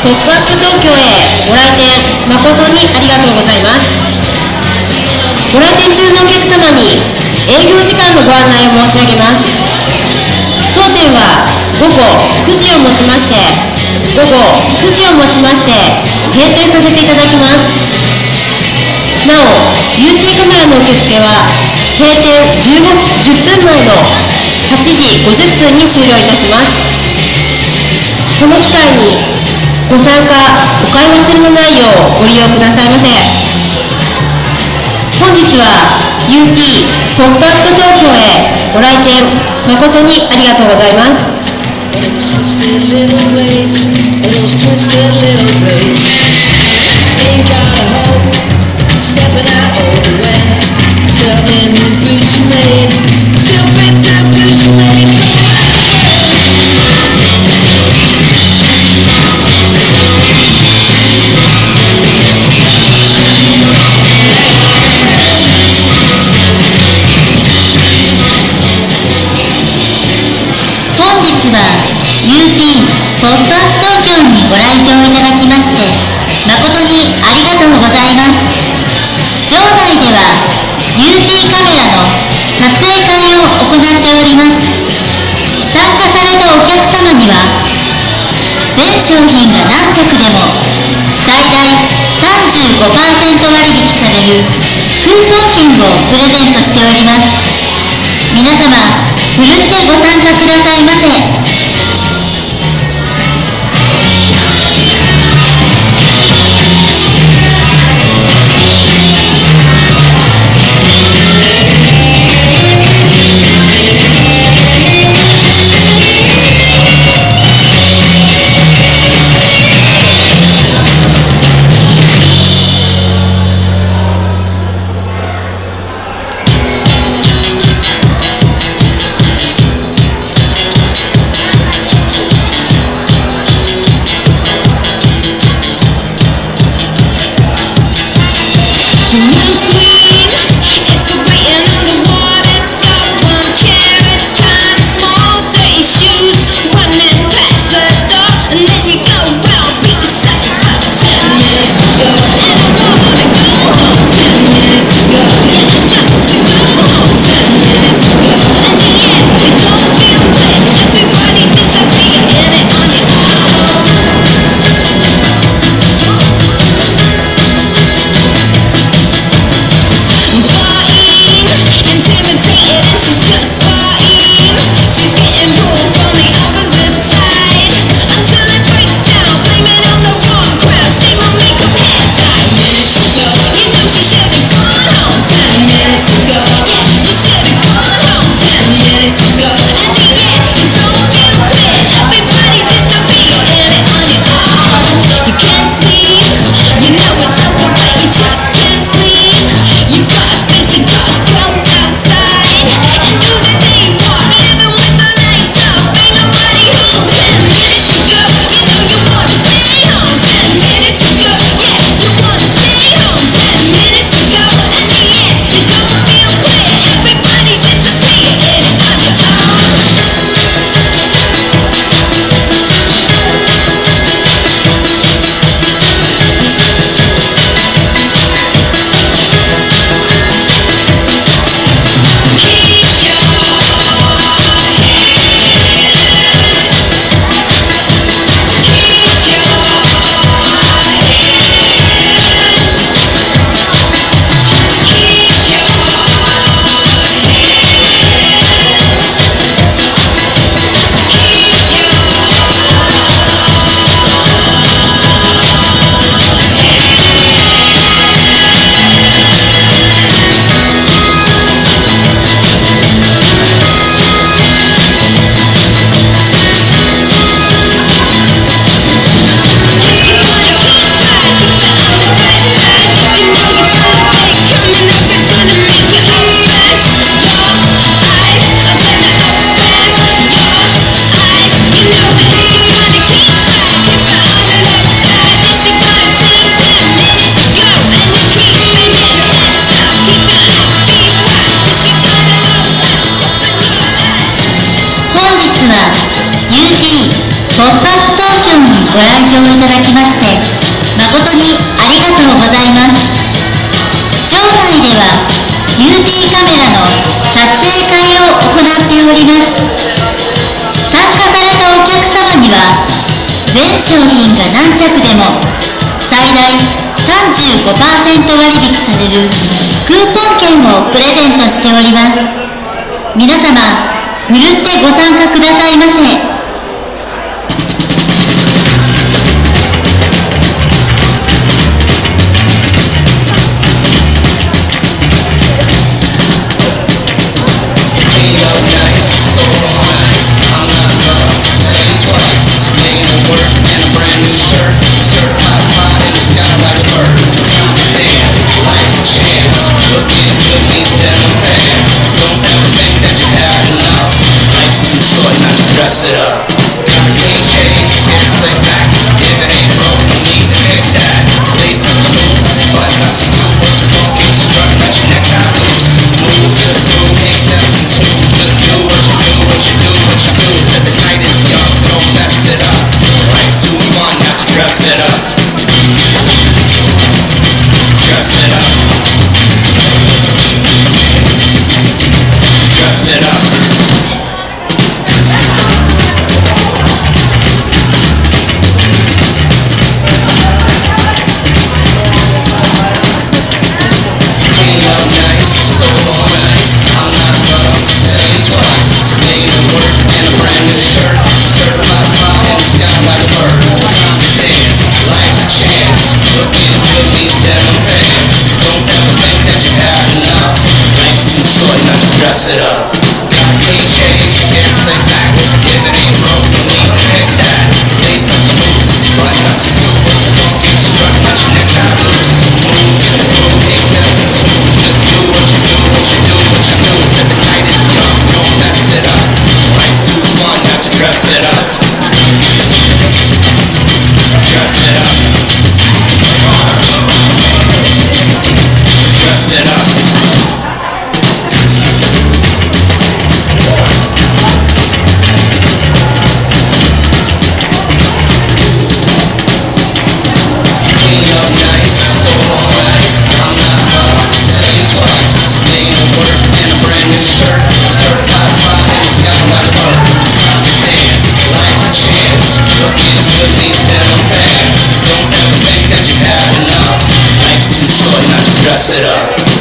ポップアップ東京へご来店誠にありがとうございます。ご来店中のお客様に営業時間のご案内を申し上げます。当店は午後9時をもちまして閉店させていただきます。なお UT カメラの受付は閉店10分前の8時50分に終了いたします。この機会にご参加お買い忘れのないようご利用くださいませ。本日は UT ポップアップ東京へご来店誠にありがとうございます。 ポップアップ東京にご来場いただきまして誠にありがとうございます。場内では UT カメラの撮影会を行っております。参加されたお客様には全商品が何着でも最大 35% 割引されるクーポン券をプレゼントしております。皆様ふるってご参加くださいませ。 ご来場いただきまして誠にありがとうございます。場内では UT カメラの撮影会を行っております。参加されたお客様には全商品が何着でも最大 35% 割引されるクーポン券をプレゼントしております。皆様ふるってご参加くださいませ。 Dress it up. Got a clean shave, hair slick back. If it ain't broke, no need to fix that. Lace up the boots, button up suit. What's funky? Strut, let your necktie loose. Move to the groove, take steps and twos. Just do what you do, what you do, what you do. Said the night is young, so don't mess it up. Life's too fun, not to dress it up. Dress it up. Dress it up. Dress it up. Got a clean shave, hair slick back. If it ain't broke, no need to fix that. Lace up the boots, button up suit. What's funky? Strut, let your necktie loose. Move to the groove, take steps and twos. Just do what you do, what you do, what you do. Said the night is young, so don't mess it up. Life's too fun, not to dress it up. Dress it up. Dress it up. Dress it up.